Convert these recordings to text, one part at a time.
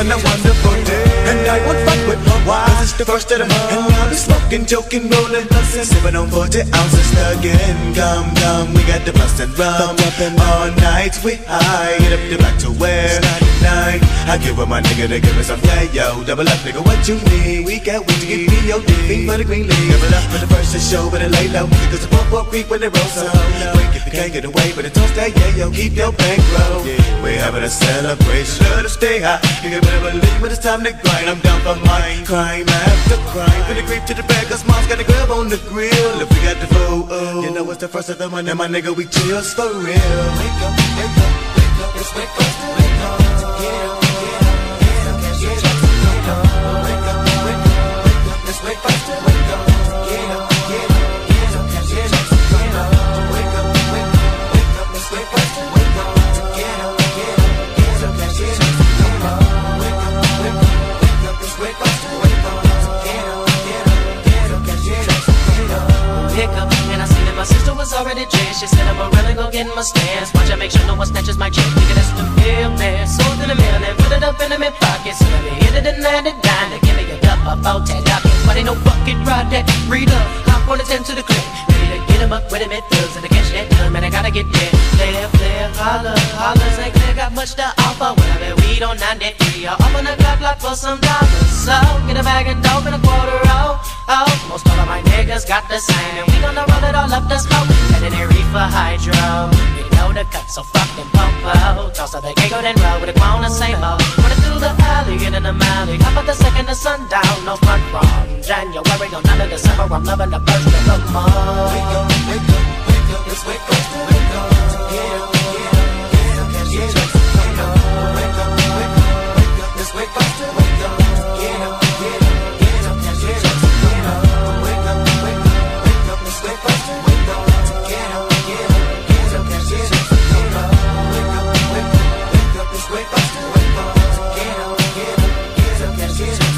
on a wonderful day. And I won't fight with my wife, 'cause it's the first of the month. And I'll be smoking, joking, rolling, bustin', sipping on 40 ounces again. Come, we got the bustin' rum. All night we high, get up the back to where night. I give up my nigga to give me some play, yo. Double up, nigga, what you need? We can't wait to get P.O.D. Fiend for the green league. Double up for the first to show, but it lay low. Cause the pump creep when it rolls so quick. If you can't get away, but it don't stay, yeah, yo. Keep your bankroll. We're having a celebration, let us stay high. You can better believe when it's time to grind. I'm down for mine, crime after crime. From the creep to the bag, cause mom's got a grab on the grill. If we got the food, you know it's the first of the month, and my nigga, we chills for real. Wake up, wake up, wake up, it's wake up, wake up, get up, get up, get up, get up, get up, wake up, wake up, wake up, it's wake up, wake up, get up, get up, get up, get up, get up, wake up, wake up, wake up, it's wake up, wake up, get up, get up, get up, get up, get up, wake up, wake up, wake up, it's wake up, wake up, get up, get up, get up, get up, get up, wake up. My sister was already dressed. She said, I'ma really go get in my stance. Watch I make sure no one snatches my check. Nigga, that's the bill there. Sold in the mail and put it up in the mid pocket. So let me hit it and land it down. They give me a cup of about 10 dollars. But ain't no bucket ride that. Read up, hop on the 10 to the clip. Ready to get him up with him at thugs. And to catch that gun, man, I gotta get there. Player, holler, hollers ain't clear. Got much to offer. When I bet weed on 93. I'll open the clock block for some dollars. So get a bag of dope and a quarter roll. Oh, most all of my niggas got the same. And we gonna roll it all up the smoke. And then they reefer hydro. You know the cut, so fucking pump out. Toss out the giggle then roll with a clone the same old. Running through the alley, get in the alley. How about the second the sundown? No front from January on 9 of December. I'm loving the first of the month. Wake up, wake up, wake up, it's wake up, wake up. Get up, get up, get up, get up, wake up, wake up, wake up, wake up, it's wake up, wake up. Get up, get up, get up, get up, get up, wake up, wake up, wake up, it's wake up, wake up. Get up, get up, get up, get up, get up, wake up, wake up, wake up, it's wake up, wake up. Get up, get up, get up, get up.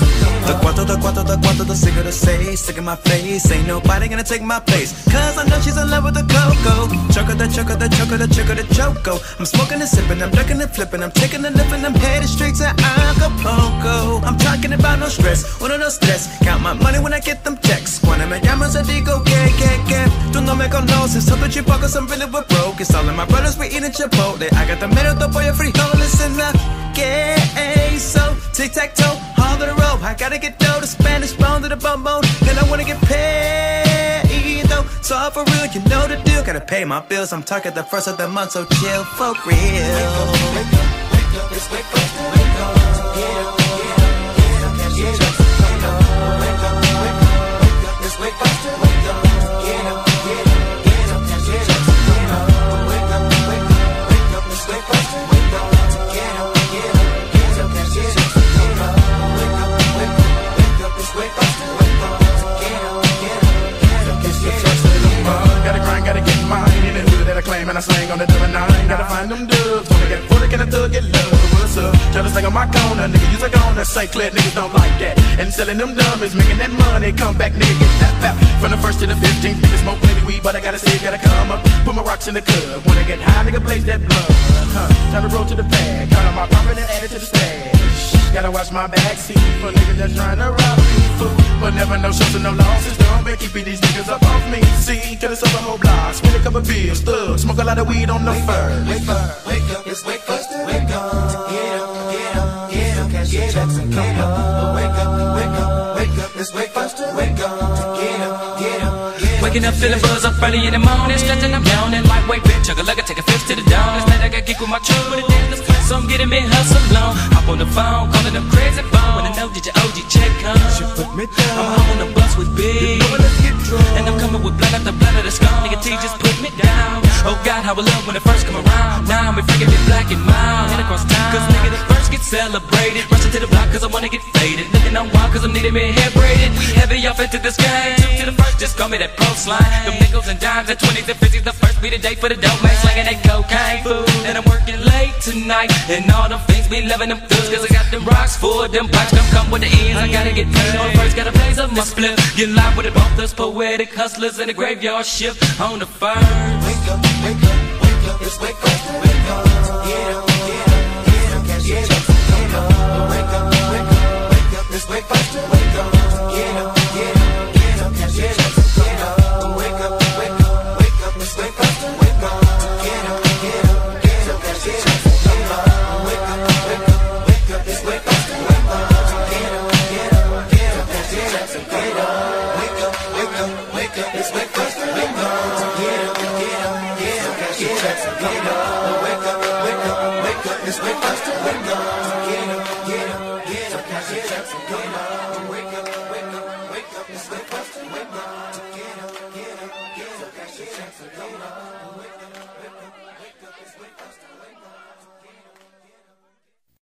The cuarto, the sick of the say, sick in my face. Ain't nobody gonna take my place, cause I know she's in love with the cocoa. Choko, the Choko, the Choko, the Choko, the Choko. I'm smoking and sipping, I'm ducking and flipping, I'm taking a lip and I'm headed straight to Acapulco. I'm talking about no stress, uno no stress. Count my money when I get them checks. Cuando me llaman se digo que tú no me conoces, so the chipocos I'm really with broke. It's all of my brothers, we eating Chipotle. I got the middle, the boy, frijoles in the queso. Tic-tac-toe, all to the rope. I gotta get dough, the Spanish bone to the bum bone. And I wanna get paid though, so all for real, you know the deal. Gotta pay my bills, I'm talking the first of the month, so chill for real. Wake up, wake up, wake up, it's wake up, wake up. Get up, get up, get up, get up, wake up, wake up, wake up, wake up, it's wake up, wake up. Get up, get up, get up, get up, get up, wake up, wake up, wake up, it's wake up, wake up. Get up, get up, get up, get up, get up, wake up, wake up, wake up, it's wake up, wake up. Get up, get up, get up, get up. Gotta grind, gotta get mine. In the hood that I claim and I slang on the double nine. Gotta find them dubs. Wanna get full, can a thug get love? What's up? Tryna slang on my corner, nigga. Use a corner. St. Clair niggas don't like that. And selling them dummies, making that money. Come back, nigga, get that back. From the 1st to the 15th, nigga smoke plenty weed, but I gotta say, gotta come up. Put my rocks in the club. Wanna get high, nigga, blaze that blood. Time to roll to the bag. Count on my profit and add it to the stash. Gotta watch my backseat for niggas that's trying to rob me. Fool, but never no shows and no losses. Don't be keeping these niggas up off me. See, could have sold a whole block, spend a couple bills, thug, smoke a lot of weed on the first. Wake up, wake up, it's wake up, wake up. Get up, get up, get up, cash your checks and come up. Wake up, wake up, wake up, it's wake up, wake up. Get up, get up, get up. Waking up, feeling buzz up early in the morning, stretching, I'm yawning, lightweight bitch, chugga like I take a fifth to the dawn. Instead I got kick with my truck, but it dance, so I'm getting me hustle long. Hop on the phone, calling them crazy phone. When I know did your OG check come? She put me down. I'm home on the bus with big, let's get drunk. and I'm coming with blood after blood of the skull. Nigga T just put me down. Oh God, how I love when it first come around. Now I'm freaking me black and mild, head across town. Cause nigga the first get celebrated. Rushing to the block cause I wanna get faded. Looking on wild cause I'm needing me hair braided. We heavy off into this game. 2 to the first, just call me that post line. Them nickels and dimes and 20s and 50s. The first be the day for the dope man, slanging that cocaine food. And I'm working late tonight, and all them things be loving them thugs. Cause I got them rocks for them pipes. Come with the ends, I gotta get paid. On first, gotta blaze up my split. Get live with it, both us poetic hustlers in the graveyard shift on the first. Wake up, wake up, wake up, it's wake up, wake up. Get up, get up, get up, cash your checks and come up. Wake up. Get up, wake up, wake up, wake up, wake up. It's wake up to wake up.